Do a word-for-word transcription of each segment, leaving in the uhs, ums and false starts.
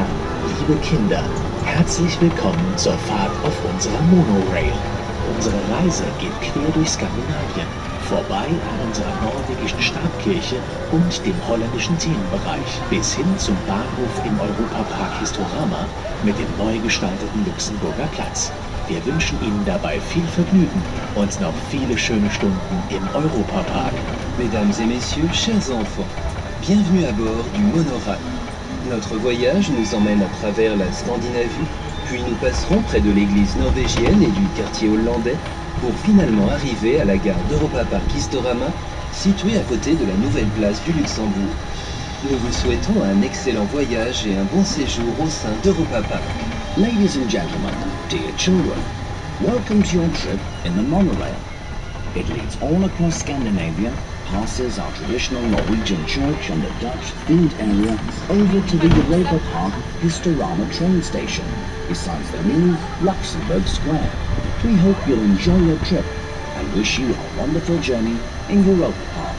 Liebe Kinder, herzlich willkommen zur Fahrt auf unserer Monorail. Unsere Reise geht quer durch Skandinavien, vorbei an unserer norwegischen Stabkirche und dem holländischen Themenbereich, bis hin zum Bahnhof im Europapark Historama mit dem neu gestalteten Luxemburger Platz. Wir wünschen Ihnen dabei viel Vergnügen und noch viele schöne Stunden im Europapark. Mesdames et messieurs, chers enfants, bienvenue à bord du monorail. Notre voyage nous emmène à travers la Scandinavie, puis nous passerons près de l'église norvégienne et du quartier hollandais pour finalement arriver à la gare d'Europa Park Historama, située à côté de la nouvelle place du Luxembourg. Nous vous souhaitons un excellent voyage et un bon séjour au sein d'Europa Park. Ladies and gentlemen, dear children, welcome to your trip in the monorail. It leads all across Scandinavia, passes our traditional Norwegian church and the Dutch-themed area over to the Europa Park Historama train station, besides the new Luxembourg Square. We hope you'll enjoy your trip and wish you a wonderful journey in Europa Park.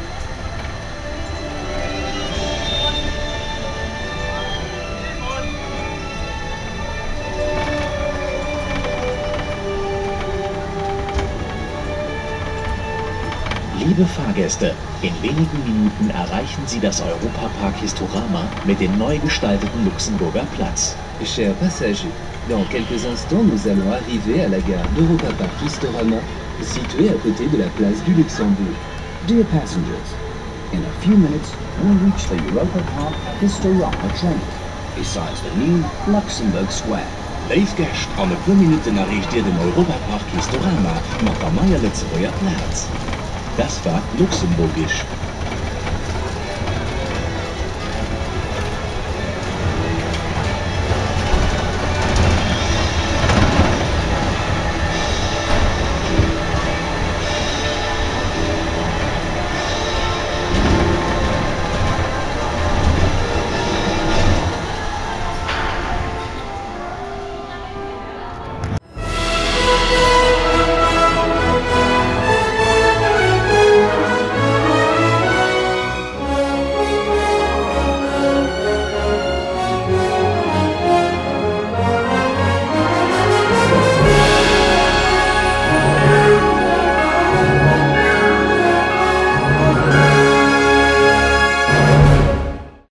Liebe Fahrgäste, in wenigen Minuten erreichen Sie das Europapark Historama mit dem neu gestalteten Luxemburger Platz. Chers passagers, dans quelques instants, nous allons arriver à la gare d'Europa Park Historama, située à côté de la place du Luxembourg. Dear passengers, in a few minutes we'll reach the Europa Park Historama train, besides the new Luxembourg Square. Lieve kerst, aan een paar minuten arriveert in Europapark Historama met een mooie Luxemburger Platz. Das war Luxemburgisch.